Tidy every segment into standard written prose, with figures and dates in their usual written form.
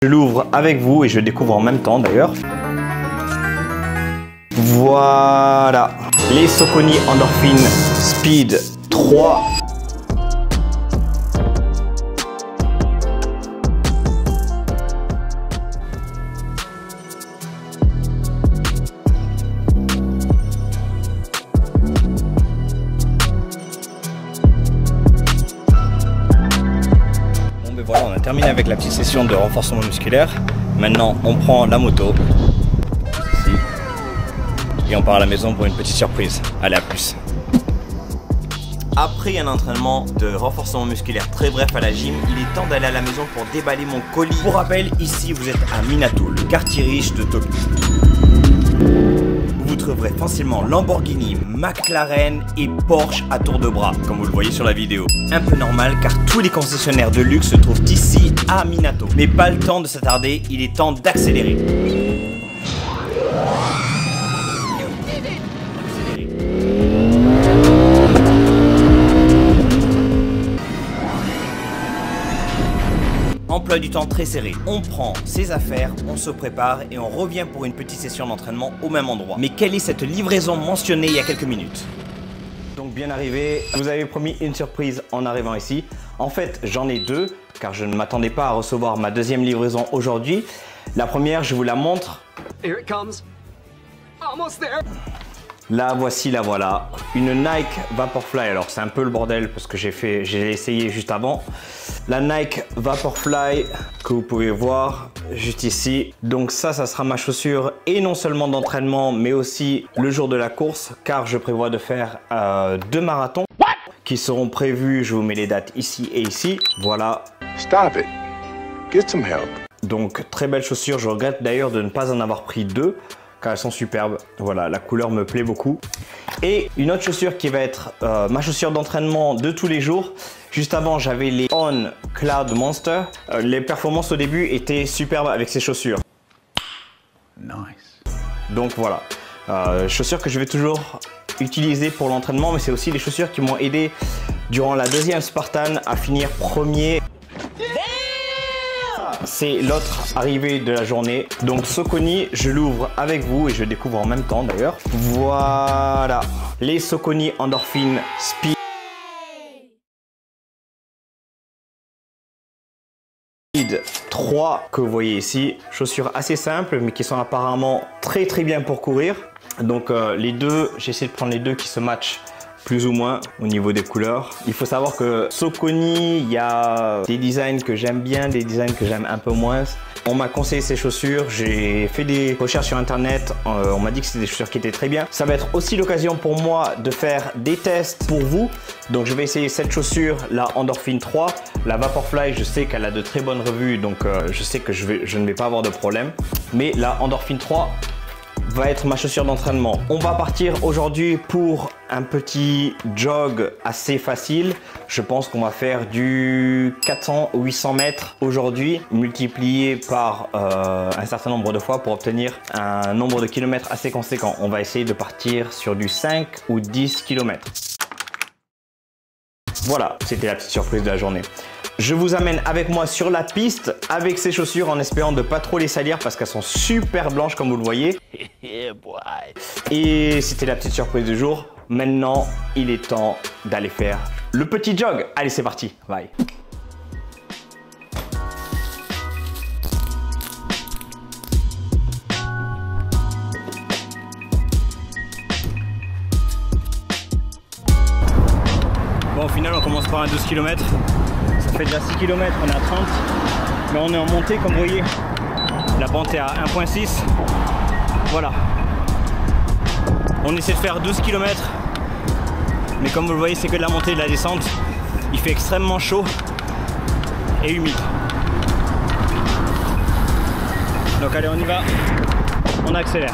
l'ouvre avec vous et je découvre en même temps d'ailleurs. Voilà, les Saucony Endorphin Speed 3. Voilà, on a terminé avec la petite session de renforcement musculaire. Maintenant, on prend la moto ici, et on part à la maison pour une petite surprise. Allez, à plus. Après un entraînement de renforcement musculaire très bref à la gym, il est temps d'aller à la maison pour déballer mon colis. Pour rappel, ici vous êtes à Minato, le quartier riche de Tokyo. Vous trouverez facilement Lamborghini, McLaren et Porsche à tour de bras, comme vous le voyez sur la vidéo. Un peu normal car tous les concessionnaires de luxe se trouvent ici à Minato. Mais pas le temps de s'attarder, il est temps d'accélérer. Emploi du temps très serré. On prend ses affaires, on se prépare et on revient pour une petite session d'entraînement au même endroit. Mais quelle est cette livraison mentionnée il y a quelques minutes? Donc bien arrivé, vous avez promis une surprise en arrivant ici. En fait, j'en ai deux car je ne m'attendais pas à recevoir ma deuxième livraison aujourd'hui. La première, je vous la montre. Here it comes. Almost there. La voici, la voilà. Une Nike Vaporfly. Alors c'est un peu le bordel parce que j'ai essayé juste avant. La Nike Vaporfly que vous pouvez voir juste ici. Donc ça sera ma chaussure et non seulement d'entraînement mais aussi le jour de la course car je prévois de faire 2 marathons qui seront prévus. Je vous mets les dates ici et ici. Voilà. Stop it. Get some help. Donc très belle chaussure. Je regrette d'ailleurs de ne pas en avoir pris 2. Car elles sont superbes. Voilà, la couleur me plaît beaucoup. Et une autre chaussure qui va être ma chaussure d'entraînement de tous les jours. Juste avant, j'avais les On Cloud Monster. Les performances au début étaient superbes avec ces chaussures. Nice. Donc voilà, chaussures que je vais toujours utiliser pour l'entraînement, mais c'est aussi les chaussures qui m'ont aidé durant la deuxième Spartan à finir premier. C'est l'autre arrivée de la journée. Donc Saucony, je l'ouvre avec vous et je découvre en même temps d'ailleurs. Voilà, les Saucony Endorphin Speed 3 que vous voyez ici. Chaussures assez simples mais qui sont apparemment très bien pour courir. Donc les deux, j'ai essayé de prendre les deux qui se matchent plus ou moins au niveau des couleurs. Il faut savoir que Saucony, il y a des designs que j'aime bien, des designs que j'aime un peu moins. On m'a conseillé ces chaussures, j'ai fait des recherches sur internet, on m'a dit que c'était des chaussures qui étaient très bien. Ça va être aussi l'occasion pour moi de faire des tests pour vous. Donc je vais essayer cette chaussure, la Endorphin 3. La Vaporfly, je sais qu'elle a de très bonnes revues, donc je sais que je ne vais pas avoir de problème. Mais la Endorphin 3 va être ma chaussure d'entraînement. On va partir aujourd'hui pour un petit jog assez facile. Je pense qu'on va faire du 400 ou 800 mètres aujourd'hui, multiplié par un certain nombre de fois pour obtenir un nombre de kilomètres assez conséquent. On va essayer de partir sur du 5 ou 10 km. Voilà, c'était la petite surprise de la journée. Je vous amène avec moi sur la piste avec ces chaussures en espérant de pas trop les salir parce qu'elles sont super blanches comme vous le voyez. Et c'était la petite surprise du jour. Maintenant, il est temps d'aller faire le petit jog. Allez, c'est parti. Bye. Bon, au final, on commence par un 12 km. Ça fait déjà 6 km, on est à 30. Mais on est en montée, comme vous voyez. La pente est à 1,6. Voilà. On essaie de faire 12 km. Mais comme vous le voyez, c'est que de la montée et de la descente. Il fait extrêmement chaud et humide. Donc allez, on y va. On accélère.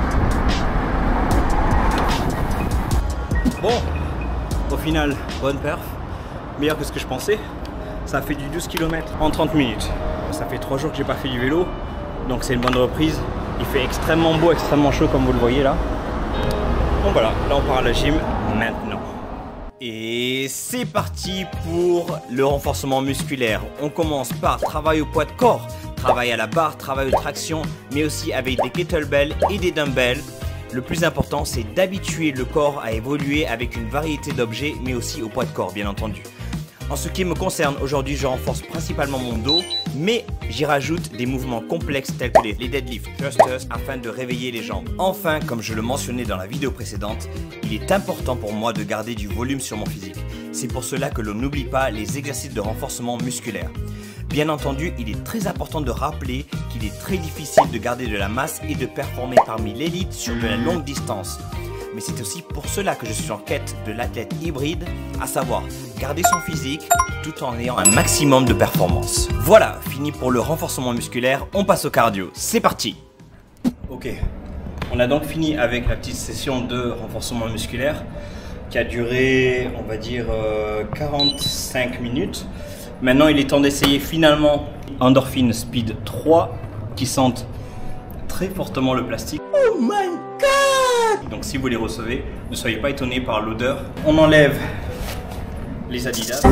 Bon, au final, bonne perf. Meilleur que ce que je pensais. Ça fait du 12 km en 30 minutes. Ça fait 3 jours que j'ai pas fait du vélo. Donc c'est une bonne reprise. Il fait extrêmement beau, extrêmement chaud comme vous le voyez là. Donc voilà, là on part à la gym maintenant. Et c'est parti pour le renforcement musculaire. On commence par travail au poids de corps. travail à la barre, travail de traction, mais aussi avec des kettlebells et des dumbbells. Le plus important, c'est d'habituer le corps à évoluer avec une variété d'objets, mais aussi au poids de corps, bien entendu. En ce qui me concerne, aujourd'hui, je renforce principalement mon dos, mais j'y rajoute des mouvements complexes tels que les deadlifts, thrusters, afin de réveiller les jambes. Enfin, comme je le mentionnais dans la vidéo précédente, il est important pour moi de garder du volume sur mon physique. C'est pour cela que l'on n'oublie pas les exercices de renforcement musculaire. Bien entendu, il est très important de rappeler qu'il est très difficile de garder de la masse et de performer parmi l'élite sur de la longue distance. Mais c'est aussi pour cela que je suis en quête de l'athlète hybride, à savoir garder son physique tout en ayant un maximum de performance. Voilà, fini pour le renforcement musculaire, on passe au cardio, c'est parti. Ok, on a donc fini avec la petite session de renforcement musculaire qui a duré, on va dire, 45 minutes. Maintenant, il est temps d'essayer finalement Endorphin Speed 3 qui sente très fortement le plastique. Oh my god! Donc si vous les recevez, ne soyez pas étonnés par l'odeur. On enlève les Adidas.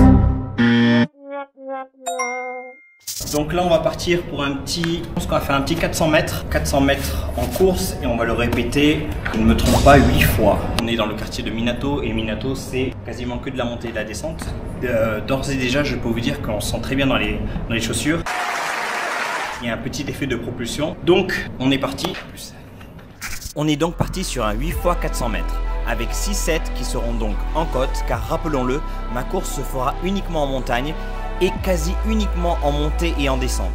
Donc là on va partir pour un petit, je pense qu'on va faire un petit 400 mètres en course et on va le répéter, je ne me trompe pas, 8 fois. On est dans le quartier de Minato et Minato c'est quasiment que de la montée et de la descente. D'ores et déjà je peux vous dire qu'on se sent très bien dans les chaussures. Il y a un petit effet de propulsion. Donc on est parti. On est donc parti sur un 8 x 400 mètres avec 6 sets qui seront donc en côte car rappelons-le, ma course se fera uniquement en montagne et quasi uniquement en montée et en descente.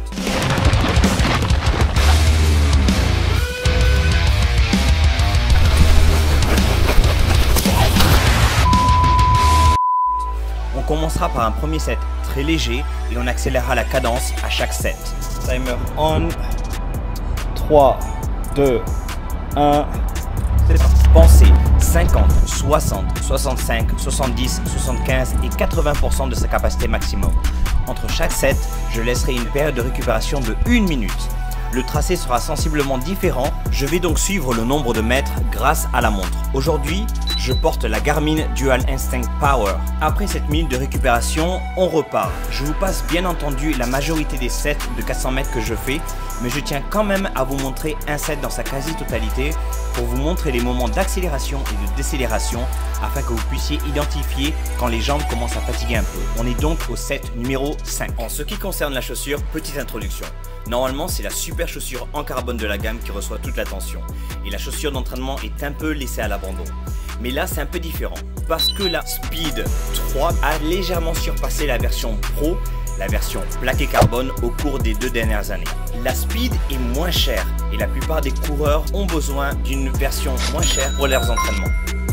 On commencera par un premier set très léger et on accélérera la cadence à chaque set. Timer on. 3, 2, 1. C'est parti. Pensez 50, 60, 65, 70, 75 et 80% de sa capacité maximum. Entre chaque set, je laisserai une période de récupération de 1 minute. Le tracé sera sensiblement différent, je vais donc suivre le nombre de mètres grâce à la montre. Aujourd'hui, je porte la Garmin Dual Instinct Power. Après cette minute de récupération, on repart. Je vous passe bien entendu la majorité des sets de 400 mètres que je fais, mais je tiens quand même à vous montrer un set dans sa quasi-totalité pour vous montrer les moments d'accélération et de décélération afin que vous puissiez identifier quand les jambes commencent à fatiguer un peu. On est donc au set numéro 5. En ce qui concerne la chaussure, petite introduction. Normalement, c'est la super chaussure en carbone de la gamme qui reçoit toute l'attention. Et la chaussure d'entraînement est un peu laissée à l'abandon. Mais là, c'est un peu différent. Parce que la Speed 3 a légèrement surpassé la version Pro, la version plaqué carbone au cours des 2 dernières années. La Speed est moins chère et la plupart des coureurs ont besoin d'une version moins chère pour leurs entraînements.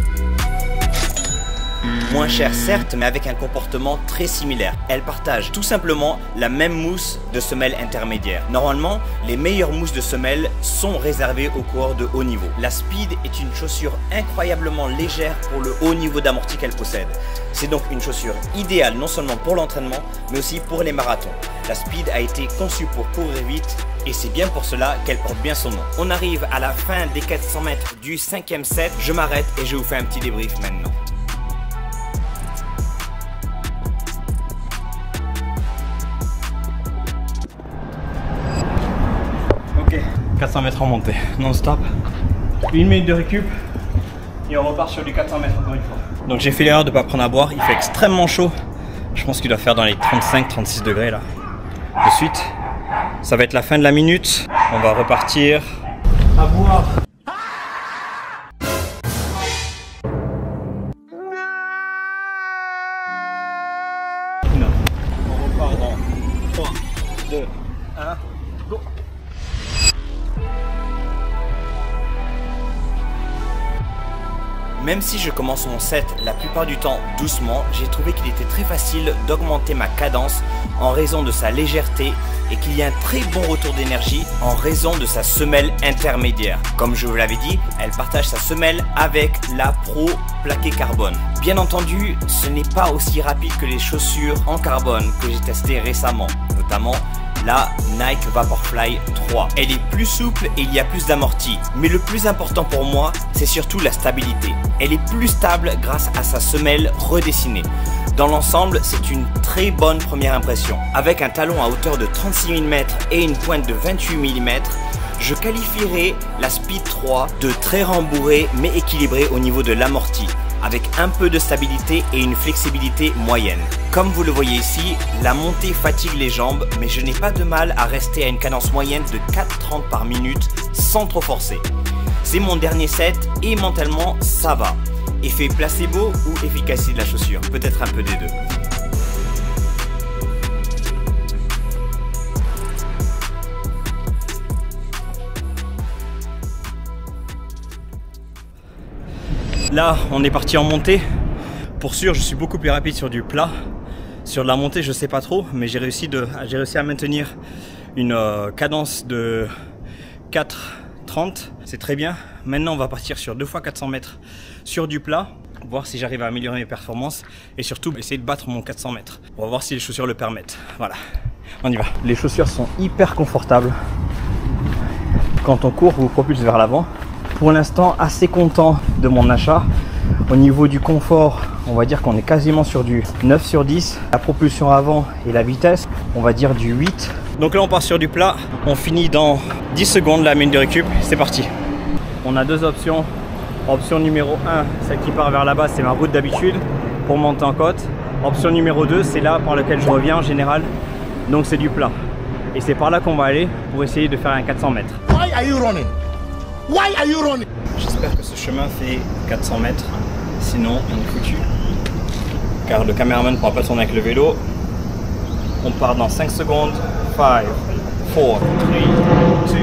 Moins chère certes, mais avec un comportement très similaire. Elle partage tout simplement la même mousse de semelle intermédiaire. Normalement, les meilleures mousses de semelle sont réservées aux coureurs de haut niveau. La Speed est une chaussure incroyablement légère pour le haut niveau d'amorti qu'elle possède. C'est donc une chaussure idéale non seulement pour l'entraînement, mais aussi pour les marathons. La Speed a été conçue pour courir vite et c'est bien pour cela qu'elle porte bien son nom. On arrive à la fin des 400 mètres du 5e set. Je m'arrête et je vous fais un petit débrief maintenant. Ok, 400 mètres en montée, non-stop. 1 minute de récup et on repart sur du 400 mètres encore une fois. Donc j'ai fait l'erreur de ne pas prendre à boire, il fait extrêmement chaud. Je pense qu'il doit faire dans les 35-36 degrés là. De suite, ça va être la fin de la minute. On va repartir à boire. On repart dans 3, 2, 1, go. Même si je commence mon set la plupart du temps doucement, j'ai trouvé qu'il était très facile d'augmenter ma cadence en raison de sa légèreté et qu'il y a un très bon retour d'énergie en raison de sa semelle intermédiaire. Comme je vous l'avais dit, elle partage sa semelle avec la Pro plaqué carbone. Bien entendu, ce n'est pas aussi rapide que les chaussures en carbone que j'ai testées récemment, notamment la Nike Vaporfly 3. Elle est plus souple et il y a plus d'amorti. Mais le plus important pour moi, c'est surtout la stabilité. Elle est plus stable grâce à sa semelle redessinée. Dans l'ensemble, c'est une très bonne première impression. Avec un talon à hauteur de 36 mm et une pointe de 28 mm, je qualifierais la Speed 3 de très rembourrée mais équilibrée au niveau de l'amorti, avec un peu de stabilité et une flexibilité moyenne. Comme vous le voyez ici, la montée fatigue les jambes, mais je n'ai pas de mal à rester à une cadence moyenne de 4,30 par minute sans trop forcer. C'est mon dernier set et mentalement ça va. Effet placebo ou efficacité de la chaussure, peut-être un peu des deux. Là, on est parti en montée. Pour sûr, je suis beaucoup plus rapide sur du plat. Sur de la montée, je sais pas trop, mais j'ai réussi à maintenir une cadence de 4,30. C'est très bien. Maintenant, on va partir sur 2 fois 400 mètres sur du plat, voir si j'arrive à améliorer mes performances et surtout essayer de battre mon 400 mètres. On va voir si les chaussures le permettent. Voilà, on y va. Les chaussures sont hyper confortables. Quand on court, vous propulse vers l'avant. Pour l'instant, assez content de mon achat. Au niveau du confort, on va dire qu'on est quasiment sur du 9 sur 10. La propulsion avant et la vitesse, on va dire du 8. Donc là, on part sur du plat. On finit dans 10 secondes la minute de récup. C'est parti. On a deux options. Option numéro 1, celle qui part vers là-bas, c'est ma route d'habitude pour monter en côte. Option numéro 2, c'est là par lequel je reviens en général. Donc c'est du plat. Et c'est par là qu'on va aller pour essayer de faire un 400 mètres. Why are you running? Why are you running? J'espère que ce chemin fait 400 mètres, sinon on est foutu. Car le caméraman ne pourra pas tourner avec le vélo. On part dans 5 secondes. 5, 4, 3, 2.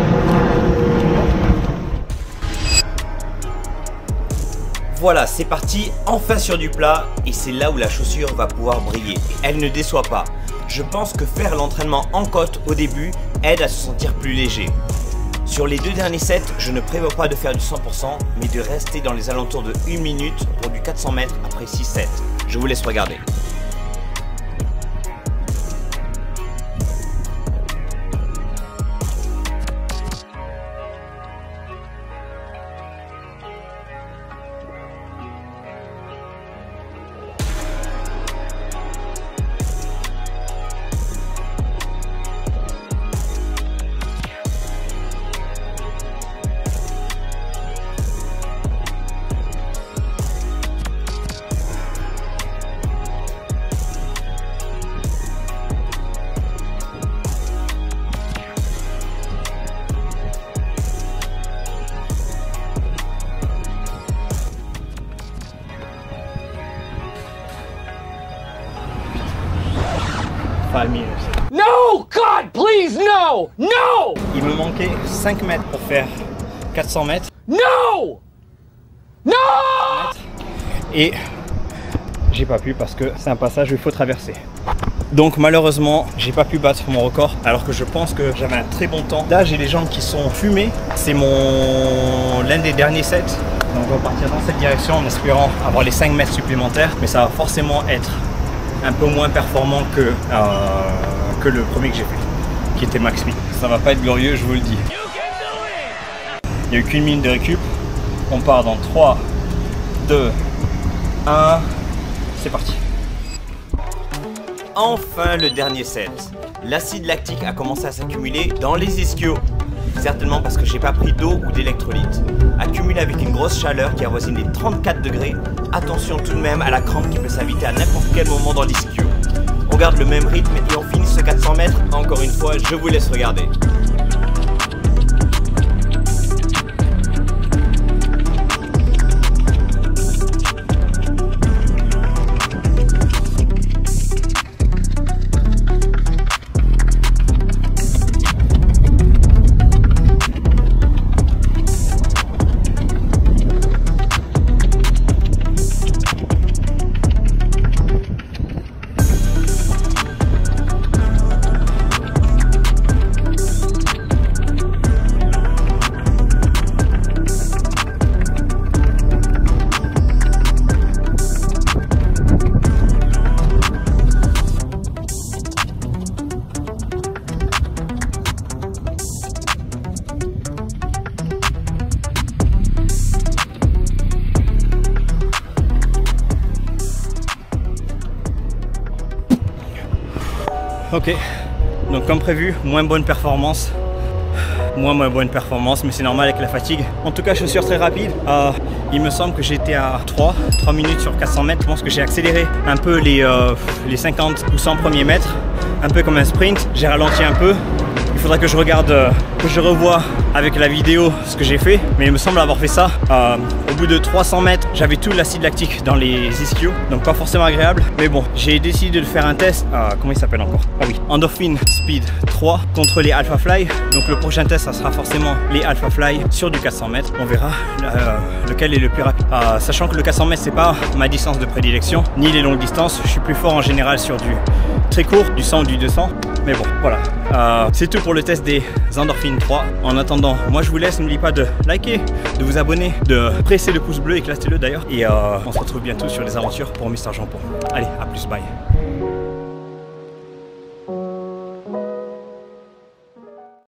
Voilà, c'est parti, enfin sur du plat, et c'est là où la chaussure va pouvoir briller. Elle ne déçoit pas. Je pense que faire l'entraînement en côte au début aide à se sentir plus léger. Sur les 2 derniers sets, je ne prévois pas de faire du 100%, mais de rester dans les alentours de 1 minute pour du 400 mètres après 6 sets. Je vous laisse regarder. No, God, please, no, no. Il me manquait 5 mètres pour faire 400 mètres. No, no. Et j'ai pas pu parce que c'est un passage où il faut traverser. Donc malheureusement, j'ai pas pu battre mon record alors que je pense que j'avais un très bon temps. Là, j'ai les jambes qui sont fumées. C'est l'un des derniers sets. Donc on va partir dans cette direction en espérant avoir les 5 mètres supplémentaires. Mais ça va forcément être un peu moins performant que le premier que j'ai fait, qui était max speed. Ça va pas être glorieux, je vous le dis. Il n'y a eu qu'une minute de récup. On part dans 3, 2, 1. C'est parti. Enfin le dernier set. L'acide lactique a commencé à s'accumuler dans les ischios. Certainement parce que j'ai pas pris d'eau ou d'électrolytes. Accumulé avec une grosse chaleur qui avoisine les 34 degrés. Attention tout de même à la crampe qui peut s'inviter à n'importe quel moment dans l'ischio. On garde le même rythme et on finit ce 400 mètres. Encore une fois, je vous laisse regarder. Ok, donc comme prévu, moins bonne performance, mais c'est normal avec la fatigue. En tout cas, chaussures très rapides. Il me semble que j'étais à 3 minutes sur 400 mètres. Je pense que j'ai accéléré un peu les 50 ou 100 premiers mètres, un peu comme un sprint. J'ai ralenti un peu. Il faudra que je regarde, que je revoie avec la vidéo ce que j'ai fait, mais il me semble avoir fait ça. Au bout de 300 mètres, j'avais tout l'acide lactique dans les ischios, donc pas forcément agréable. Mais bon, j'ai décidé de faire un test. Comment il s'appelle encore? Ah oui, Endorphin Speed 3 contre les Alpha Fly. Donc le prochain test, ça sera forcément les Alpha Fly sur du 400 mètres. On verra lequel est le plus rapide. Sachant que le 400 mètres, c'est pas ma distance de prédilection, ni les longues distances. Je suis plus fort en général sur du très court, du 100 ou du 200. Mais bon, voilà. C'est tout pour le test des Endorphin 3. En attendant, moi je vous laisse. N'oubliez pas de liker, de vous abonner, de presser le pouce bleu, éclatez-le d'ailleurs. Et on se retrouve bientôt sur les aventures pour Mister Jampon. Allez, à plus, bye.